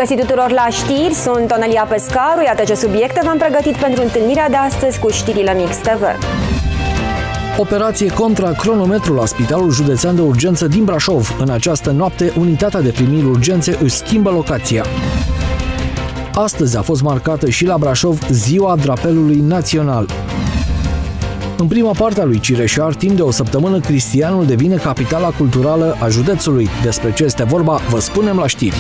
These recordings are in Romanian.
găsit tuturor la știri, sunt Onelia Pescaru, iată ce subiecte v-am pregătit pentru întâlnirea de astăzi cu știrile Mix TV. Operație contra cronometru la Spitalul Județean de Urgență din Brașov. În această noapte, unitatea de primiri urgențe își schimbă locația. Astăzi a fost marcată și la Brașov Ziua Drapelului Național. În prima parte a lui Cireșar, timp de o săptămână, Cristianul devine capitala culturală a județului. Despre ce este vorba, vă spunem la știri.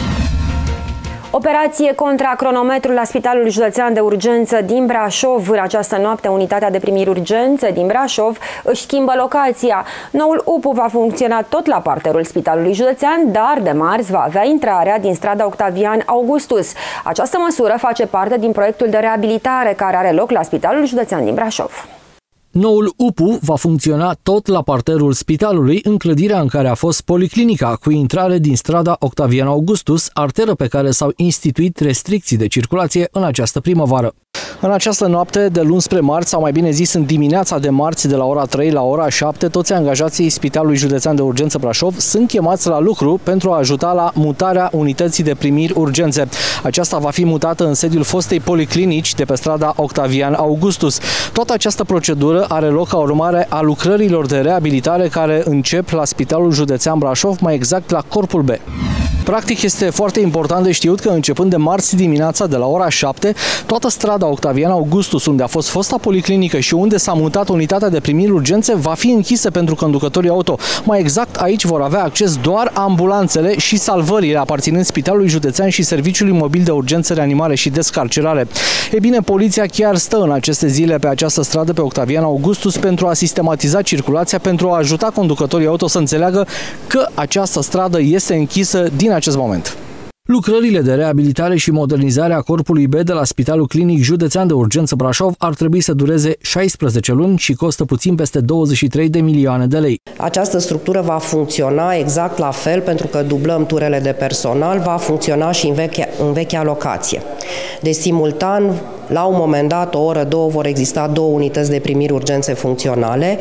Operație contra cronometru la Spitalul Județean de Urgență din Brașov. În această noapte, unitatea de primiri urgențe din Brașov își schimbă locația. Noul UPU va funcționa tot la parterul Spitalului Județean, dar de marți va avea intrarea din strada Octavian Augustus. Această măsură face parte din proiectul de reabilitare care are loc la Spitalul Județean din Brașov. Noul UPU va funcționa tot la parterul spitalului, în clădirea în care a fost policlinica, cu intrare din strada Octavian Augustus, arteră pe care s-au instituit restricții de circulație în această primăvară. În această noapte, de luni spre marți, sau mai bine zis în dimineața de marți, de la ora 3 la ora 7, toți angajații Spitalului Județean de Urgență Brașov sunt chemați la lucru pentru a ajuta la mutarea unității de primiri urgențe. Aceasta va fi mutată în sediul fostei policlinici de pe strada Octavian Augustus. Toată această procedură are loc ca urmare a lucrărilor de reabilitare care încep la Spitalul Județean Brașov, mai exact la Corpul B. Practic, este foarte important de știut că începând de marți dimineața de la ora 7, toată strada Octavian Augustus, unde a fost fosta policlinică și unde s-a mutat unitatea de primiri urgențe, va fi închisă pentru conducătorii auto. Mai exact, aici vor avea acces doar ambulanțele și salvările aparținând Spitalului Județean și Serviciului Mobil de Urgență, Reanimare și Descarcerare. E bine, poliția chiar stă în aceste zile pe această stradă, pe Octavian Augustus, pentru a sistematiza circulația, pentru a ajuta conducătorii auto să înțeleagă că această stradă este închisă din acest moment. Lucrările de reabilitare și modernizare a Corpului B de la Spitalul Clinic Județean de Urgență Brașov ar trebui să dureze 16 luni și costă puțin peste 23 de milioane de lei. Această structură va funcționa exact la fel, pentru că dublăm turele de personal, va funcționa și în vechea locație. Deci, simultan, la un moment dat, o oră, două, vor exista două unități de primiri urgențe funcționale,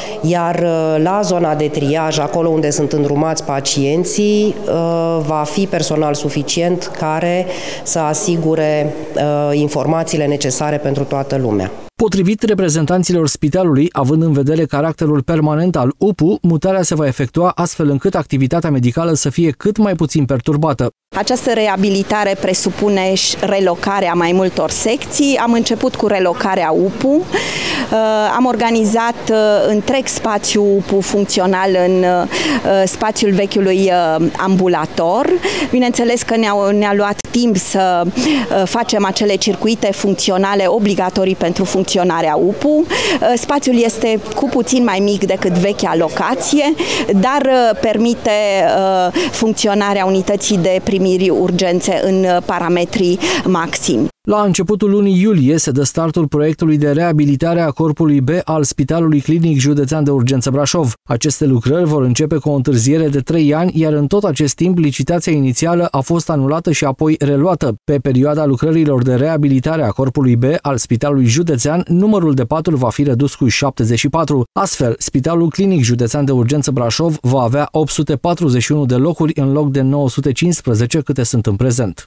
iar la zona de triaj, acolo unde sunt îndrumați pacienții, va fi personal suficient care să asigure informațiile necesare pentru toată lumea. Potrivit reprezentanților spitalului, având în vedere caracterul permanent al UPU, mutarea se va efectua astfel încât activitatea medicală să fie cât mai puțin perturbată. Această reabilitare presupune relocarea mai multor secții. Am început cu relocarea UPU. Am organizat întreg spațiul UPU funcțional în spațiul vechiului ambulator. Bineînțeles că ne-a luat timp să facem acele circuite funcționale obligatorii pentru funcționarea UPU. Spațiul este cu puțin mai mic decât vechea locație, dar permite funcționarea unității de primiri urgențe în parametrii maximi. La începutul lunii iulie se dă startul proiectului de reabilitare a Corpului B al Spitalului Clinic Județean de Urgență Brașov. Aceste lucrări vor începe cu o întârziere de 3 ani, iar în tot acest timp licitația inițială a fost anulată și apoi reluată. Pe perioada lucrărilor de reabilitare a Corpului B al Spitalului Județean, numărul de paturi va fi redus cu 74. Astfel, Spitalul Clinic Județean de Urgență Brașov va avea 841 de locuri în loc de 915 câte sunt în prezent.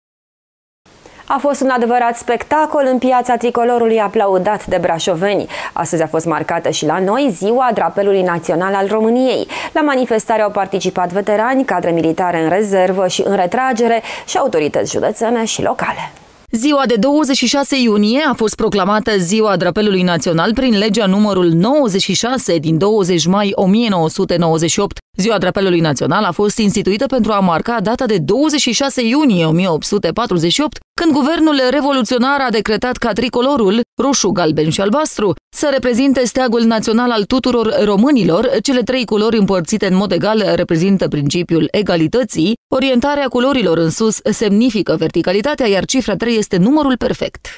A fost un adevărat spectacol în piața tricolorului aplaudat de brașoveni. Astăzi a fost marcată și la noi Ziua Drapelului Național al României. La manifestare au participat veterani, cadre militare în rezervă și în retragere și autorități județene și locale. Ziua de 26 iunie a fost proclamată Ziua Drapelului Național prin legea numărul 96 din 20 mai 1998. Ziua Drapelului Național a fost instituită pentru a marca data de 26 iunie 1848, când guvernul revoluționar a decretat ca tricolorul, roșu, galben și albastru, să reprezinte steagul național al tuturor românilor. Cele trei culori împărțite în mod egal reprezintă principiul egalității, orientarea culorilor în sus semnifică verticalitatea, iar cifra 3 este numărul perfect.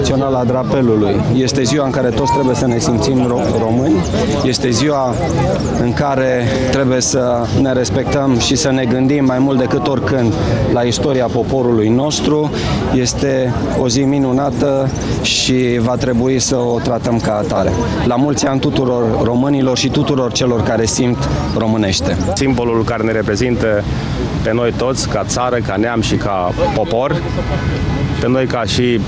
Națională a Drapelului. Este ziua în care toți trebuie să ne simțim români. Este ziua în care trebuie să ne respectăm și să ne gândim mai mult decât oricând la istoria poporului nostru. Este o zi minunată și va trebui să o tratăm ca atare. La mulți ani tuturor românilor și tuturor celor care simt românește. Simbolul care ne reprezintă pe noi toți, ca țară, ca neam și ca popor, pe noi ca și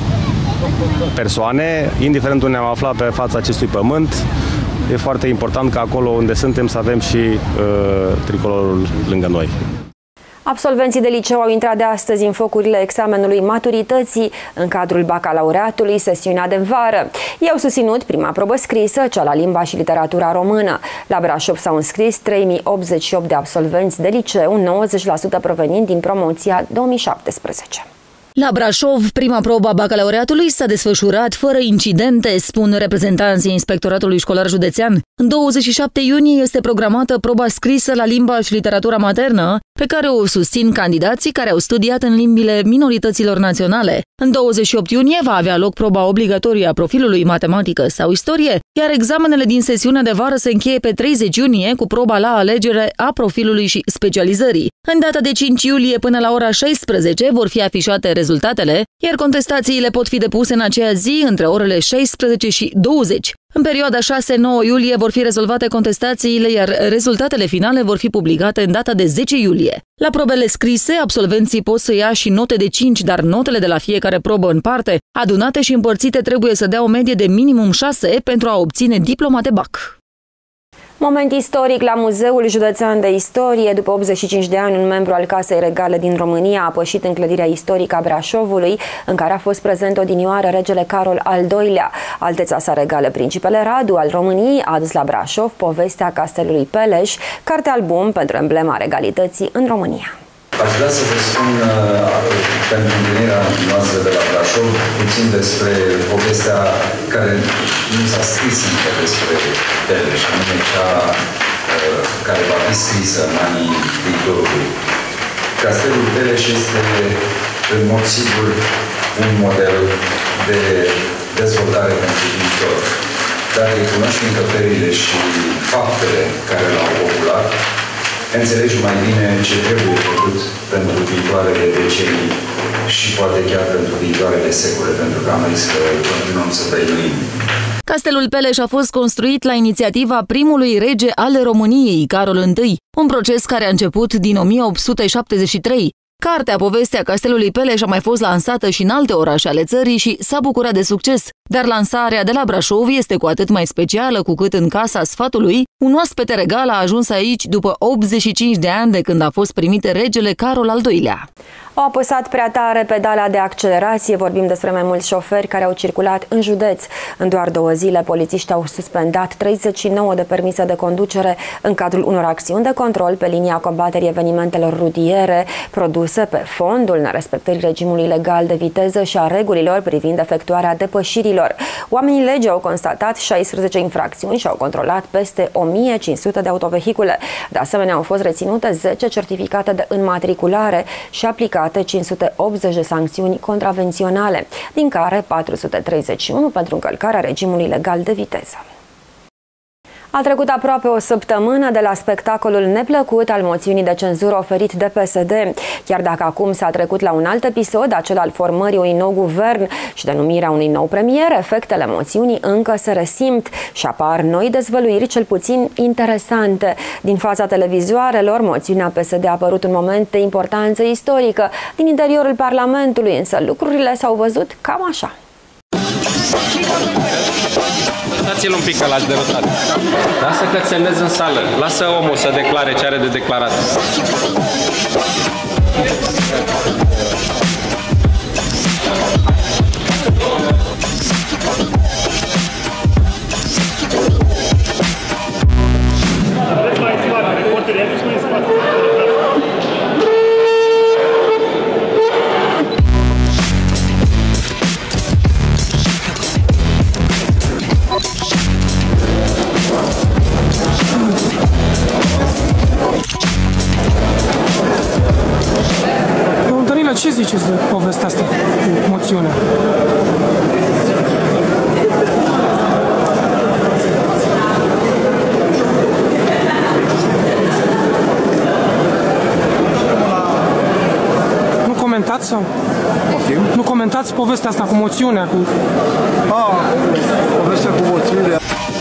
persoane, indiferent unde ne-am aflat pe fața acestui pământ, e foarte important ca acolo unde suntem să avem și tricolorul lângă noi. Absolvenții de liceu au intrat de astăzi în focurile examenului maturității în cadrul bacalaureatului, sesiunea de vară. Ei au susținut prima probă scrisă, cea la limba și literatura română. La Brașov s-au înscris 3088 de absolvenți de liceu, 90% provenind din promoția 2017. La Brașov, prima probă a bacalaureatului s-a desfășurat fără incidente, spun reprezentanții Inspectoratului Școlar Județean. În 27 iunie este programată proba scrisă la limba și literatura maternă, pe care o susțin candidații care au studiat în limbile minorităților naționale. În 28 iunie va avea loc proba obligatorie a profilului matematică sau istorie, iar examenele din sesiunea de vară se încheie pe 30 iunie cu proba la alegere a profilului și specializării. În data de 5 iulie până la ora 16 vor fi afișate rezultatele, iar contestațiile pot fi depuse în aceea zi între orele 16 și 20. În perioada 6-9 iulie vor fi rezolvate contestațiile, iar rezultatele finale vor fi publicate în data de 10 iulie. La probele scrise, absolvenții pot să ia și note de 5, dar notele de la fiecare probă în parte, adunate și împărțite, trebuie să dea o medie de minimum 6 pentru a obține diploma de BAC. Moment istoric la Muzeul Județean de Istorie. După 85 de ani, un membru al Casei Regale din România a pășit în clădirea istorică a Brașovului, în care a fost prezent odinioară regele Carol al II-lea. Alteța sa regală, Principele Radu al României, a adus la Brașov povestea Castelului Peleș, carte album pentru emblema regalității în România. Aș vrea să vă spun, pentru întâlnirea noastră de la Brașov, puțin despre povestea care nu s-a scris încă despre Peleș, anume cea care va fi scrisă în anii viitorului. Castelul Peleș este, în mod sigur, un model de dezvoltare pentru viitor. Dacă îi cunoști încăperile și faptele care l-au populat, înțelegi mai bine ce trebuie făcut pentru viitoarele decenii și poate chiar pentru viitoarele secole, pentru că am zis că continuăm să tăinuim. Castelul Peleș a fost construit la inițiativa primului rege al României, Carol I, un proces care a început din 1873. Cartea Povestea Castelului Peleș a mai fost lansată și în alte orașe ale țării și s-a bucurat de succes, dar lansarea de la Brașov este cu atât mai specială cu cât în Casa Sfatului un oaspete regal a ajuns aici după 85 de ani de când a fost primit regele Carol al II-lea. Au apăsat prea tare pedala de accelerație. Vorbim despre mai mulți șoferi care au circulat în județ. În doar 2 zile, polițiștii au suspendat 39 de permise de conducere în cadrul unor acțiuni de control pe linia combaterii evenimentelor rutiere produse pe fondul nerespectării regimului legal de viteză și a regulilor privind efectuarea depășirilor. Oamenii legii au constatat 16 infracțiuni și au controlat peste 1500 de autovehicule. De asemenea, au fost reținute 10 certificate de înmatriculare și aplicate 580 de sancțiuni contravenționale, din care 431 pentru încălcarea regimului legal de viteză. A trecut aproape o săptămână de la spectacolul neplăcut al moțiunii de cenzură oferit de PSD. Chiar dacă acum s-a trecut la un alt episod, acel al formării unui nou guvern și denumirea unui nou premier, efectele moțiunii încă se resimt și apar noi dezvăluiri cel puțin interesante. Din fața televizoarelor, moțiunea PSD a apărut un moment de importanță istorică. Din interiorul Parlamentului, însă, lucrurile s-au văzut cam așa. Dați-l un pic că l-aș derutat. Lasă că semnez în sală. Lasă omul să declare ce are de declarat. Ce ziceți de povestea asta, moțiunea? comentați? Nu comentați povestea asta cu moțiunea? Povestea cu moțiunea.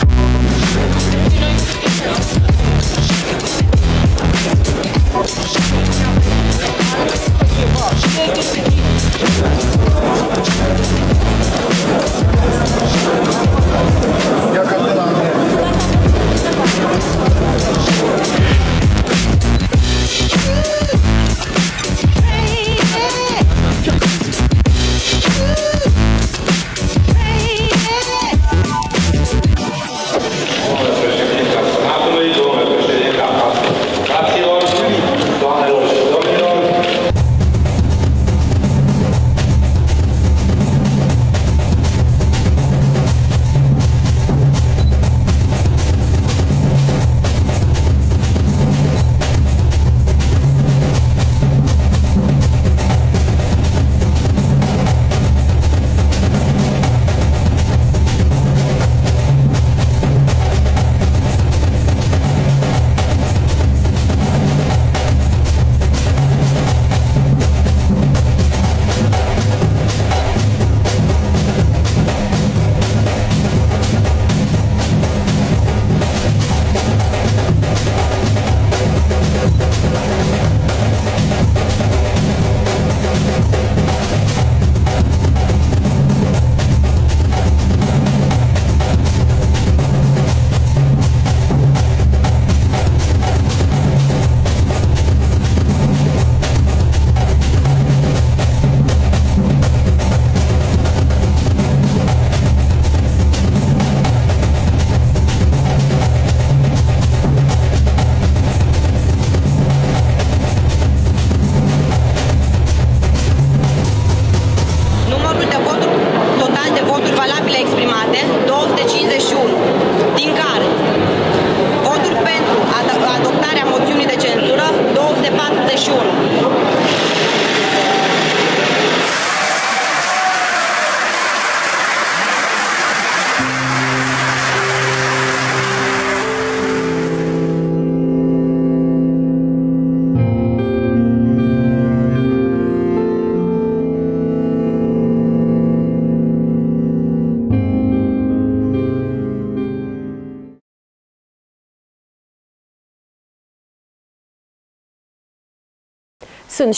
Sunt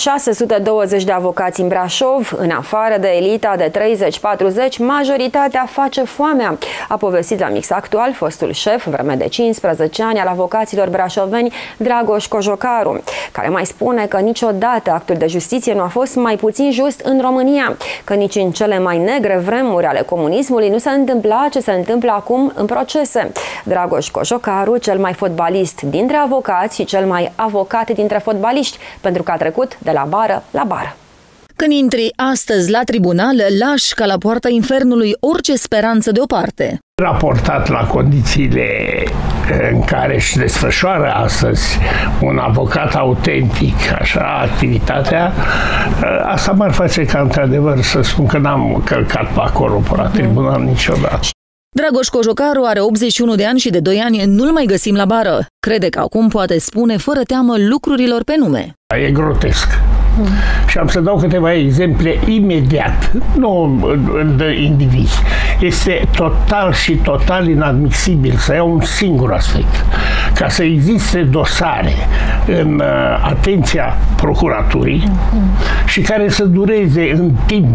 620 de avocați în Brașov, în afară de elita de 30-40, majoritatea face foamea, a povestit la Mix Actual fostul șef, vreme de 15 ani, al avocaților brașoveni, Dragoș Cojocaru, care mai spune că niciodată actul de justiție nu a fost mai puțin just în România, că nici în cele mai negre vremuri ale comunismului nu se întâmpla ce se întâmplă acum în procese. Dragoș Cojocaru, cel mai fotbalist dintre avocați și cel mai avocat dintre fotbaliști, pentru că a trecut de la bară la bară. Când intri astăzi la tribunal, lași ca la poarta infernului orice speranță deoparte. Raportat la condițiile în care își desfășoară astăzi un avocat autentic, așa, activitatea, asta m-ar face ca într-adevăr să spun că n-am călcat pe acolo, pe la tribunal niciodată. Dragoș Cojocaru are 81 de ani și de 2 ani nu-l mai găsim la bară. Crede că acum poate spune fără teamă lucrurilor pe nume. E grotesc. Și am să dau câteva exemple imediat, nu de indivizi. Este total și total inadmisibil să iau un singur aspect. Ca să existe dosare în atenția procuraturii și care să dureze în timp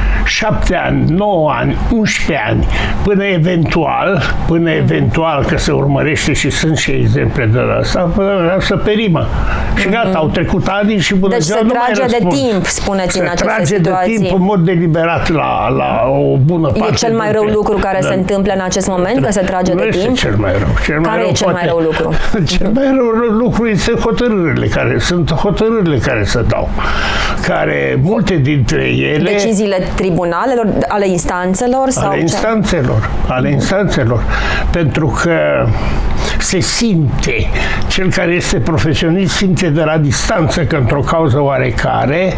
7 ani, 9 ani, 11 ani, până eventual că se urmărește și sunt și exemple de asta, până să perimă. Și gata, au trecut ani și până deci se trage de timp, spuneți, în aceste situații. Se trage de timp în mod deliberat la o bună parte. E cel mai rău lucru care se întâmplă în acest moment, că se trage de timp? Nu este cel mai rău. Care e cel mai rău lucru? Cel mai rău lucru este hotărârile care se dau. Care, multe dintre ele... Deciziile tribunalelor, ale instanțelor? Sau ale instanțelor. Pentru că se simte, cel care este profesionist simte de la distanță că într-o cauză oarecare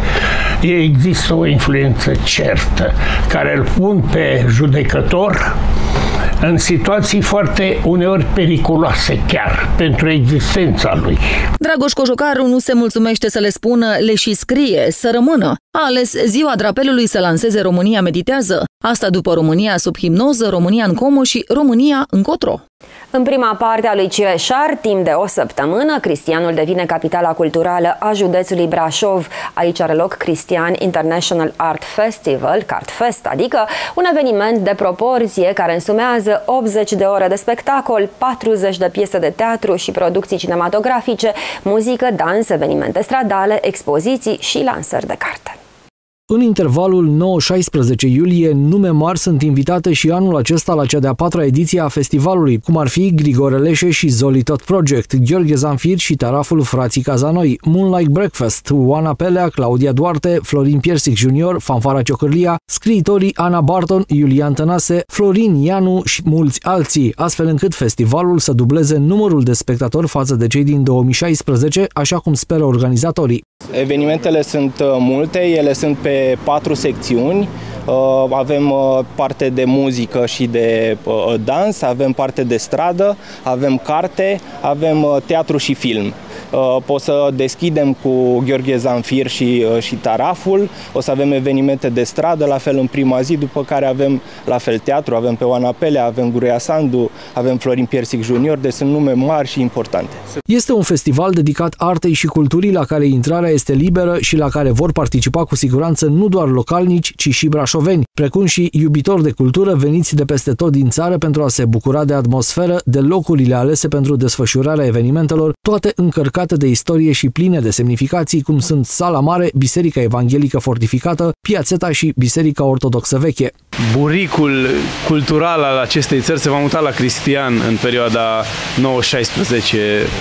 există o influență certă care îl pun pe judecător în situații foarte uneori periculoase chiar pentru existența lui. Dragoș Cojocaru nu se mulțumește să le spună, le și scrie să rămână. A ales Ziua Drapelului să lanseze România Meditează. Asta după România sub hipnoză, România în comă și România încotro. În prima parte a lui Cireșar, timp de o săptămână, Cristianul devine capitala culturală a județului Brașov. Aici are loc Cristian International Art Festival, CartFest, adică un eveniment de proporție care însumează 80 de ore de spectacol, 40 de piese de teatru și producții cinematografice, muzică, dans, evenimente stradale, expoziții și lansări de carte. În intervalul 9-16 iulie, nume mari sunt invitate și anul acesta la cea de-a 4-a ediție a festivalului, cum ar fi Grigore Leșe și Zoli Tot Project, Gheorghe Zanfir și taraful Frații Cazanoi, Moonlight Breakfast, Oana Pelea, Claudia Duarte, Florin Piersic Jr., Fanfara Ciocârlia, scriitorii Ana Barton, Iulian Tănase, Florin Ianu și mulți alții, astfel încât festivalul să dubleze numărul de spectatori față de cei din 2016, așa cum speră organizatorii. Evenimentele sunt multe, ele sunt pe 4 secțiuni. Avem parte de muzică și de dans, avem parte de stradă, avem carte, avem teatru și film. O să deschidem cu Gheorghe Zanfir și taraful, o să avem evenimente de stradă, la fel în prima zi, după care avem la fel teatru, avem pe Oana Pelea, avem Gurea Sandu, avem Florin Piersic Jr., deci sunt nume mari și importante. Este un festival dedicat artei și culturii la care intrarea este liberă și la care vor participa cu siguranță nu doar localnici, ci și brașoveni, precum și iubitori de cultură veniți de peste tot din țară pentru a se bucura de atmosferă, de locurile alese pentru desfășurarea evenimentelor, toate încărcate de istorie și pline de semnificații, cum sunt Sala Mare, Biserica Evanghelică Fortificată, Piațeta și Biserica Ortodoxă Veche. Buricul cultural al acestei țări se va muta la Cristian în perioada 9-16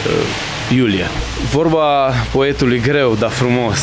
iulie. Vorba poetului greu, dar frumos.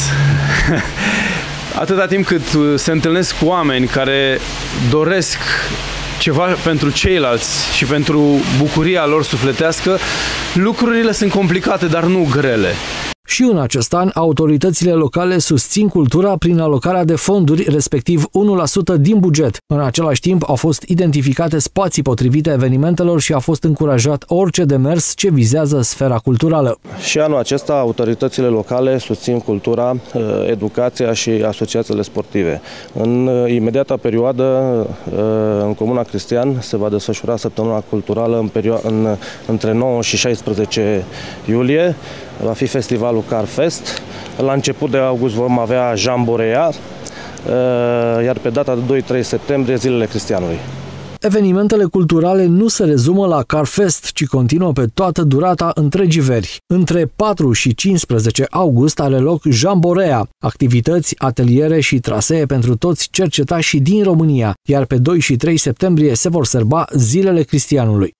Atâta timp cât se întâlnesc cu oameni care doresc ceva pentru ceilalți și pentru bucuria lor sufletească, lucrurile sunt complicate, dar nu grele. Și în acest an, autoritățile locale susțin cultura prin alocarea de fonduri, respectiv 1% din buget. În același timp, au fost identificate spații potrivite evenimentelor și a fost încurajat orice demers ce vizează sfera culturală. Și anul acesta, autoritățile locale susțin cultura, educația și asociațiile sportive. În imediata perioadă, în Comuna Cristian, se va desfășura săptămâna culturală între 9 și 16 iulie. Va fi festivalul CartFest. La început de august vom avea Jamborea, iar pe data de 2-3 septembrie Zilele Cristianului. Evenimentele culturale nu se rezumă la CartFest, ci continuă pe toată durata întregii veri. Între 4 și 15 august are loc Jamborea, activități, ateliere și trasee pentru toți cercetașii din România, iar pe 2 și 3 septembrie se vor sărba Zilele Cristianului.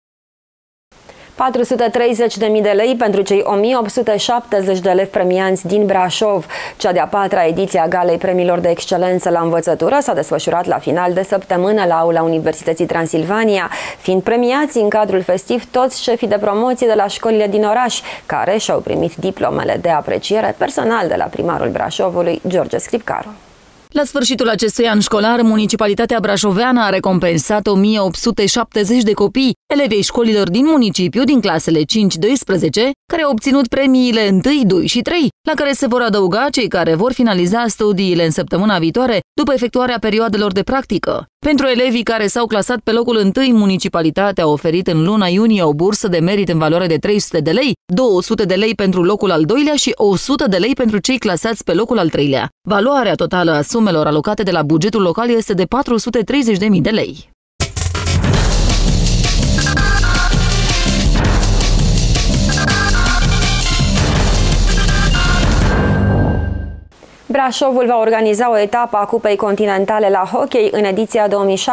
430.000 de lei pentru cei 1.870 de elevi premianți din Brașov. Cea de-a 4-a ediție a Galei Premiilor de Excelență la Învățătură s-a desfășurat la final de săptămână la aula Universității Transilvania, fiind premiați în cadrul festiv toți șefii de promoție de la școlile din oraș, care și-au primit diplomele de apreciere personal de la primarul Brașovului, George Scripcaru. La sfârșitul acestui an școlar, Municipalitatea Brașoveană a recompensat 1.870 de copii, elevii școlilor din municipiu, din clasele 5-12, care au obținut premiile 1, 2 și 3, la care se vor adăuga cei care vor finaliza studiile în săptămâna viitoare, după efectuarea perioadelor de practică. Pentru elevii care s-au clasat pe locul 1, Municipalitatea a oferit în luna iunie o bursă de merit în valoare de 300 de lei, 200 de lei pentru locul al doilea și 100 de lei pentru cei clasați pe locul al treilea. Valoarea totală a sumelor alocate de la bugetul local este de 430.000 de lei. Brașovul va organiza o etapă a Cupei Continentale la hockey în ediția 2017-2018.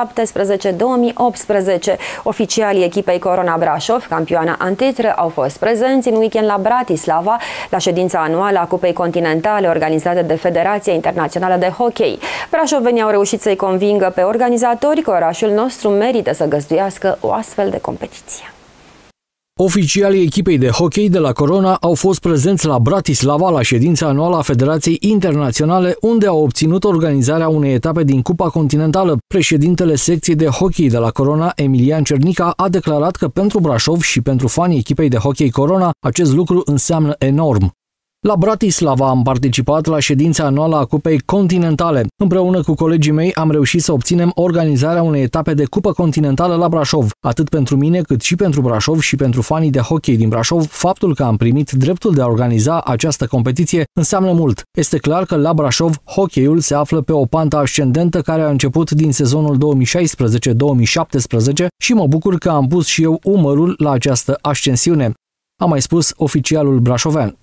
Oficialii echipei Corona Brașov, campioana antitră, au fost prezenți în weekend la Bratislava, la ședința anuală a Cupei Continentale organizată de Federația Internațională de Hockey. Brașovenii au reușit să-i convingă pe organizatori că orașul nostru merită să găzduiască o astfel de competiție. Oficialii echipei de hockey de la Corona au fost prezenți la Bratislava la ședința anuală a Federației Internaționale, unde au obținut organizarea unei etape din Cupa Continentală. Președintele secției de hockey de la Corona, Emilian Cernica, a declarat că pentru Brașov și pentru fanii echipei de hockey Corona, acest lucru înseamnă enorm. La Bratislava am participat la ședința anuală a Cupei Continentale. Împreună cu colegii mei am reușit să obținem organizarea unei etape de Cupă Continentală la Brașov. Atât pentru mine, cât și pentru Brașov și pentru fanii de hockey din Brașov, faptul că am primit dreptul de a organiza această competiție înseamnă mult. Este clar că la Brașov, hockeyul se află pe o pantă ascendentă care a început din sezonul 2016-2017 și mă bucur că am pus și eu umărul la această ascensiune, a mai spus oficialul brașovean.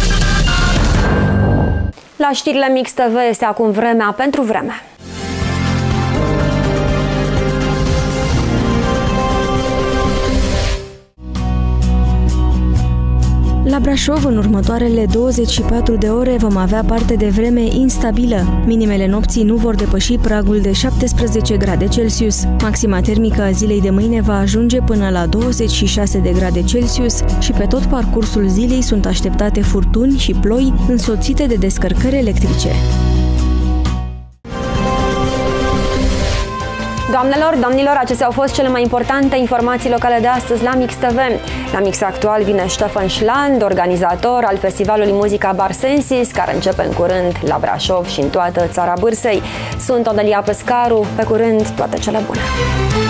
La știrile Mix TV este acum vremea pentru vreme. La Brașov, în următoarele 24 de ore, vom avea parte de vreme instabilă. Minimele nopții nu vor depăși pragul de 17 grade Celsius. Maxima termică a zilei de mâine va ajunge până la 26 de grade Celsius și pe tot parcursul zilei sunt așteptate furtuni și ploi însoțite de descărcări electrice. Doamnelor, domnilor, acestea au fost cele mai importante informații locale de astăzi la Mix TV. La Mix Actual vine Ștefan Șland, organizator al festivalului Muzica Barsensis, care începe în curând la Brașov și în toată țara Bârsei. Sunt Odelia Păscaru, pe curând, toate cele bune!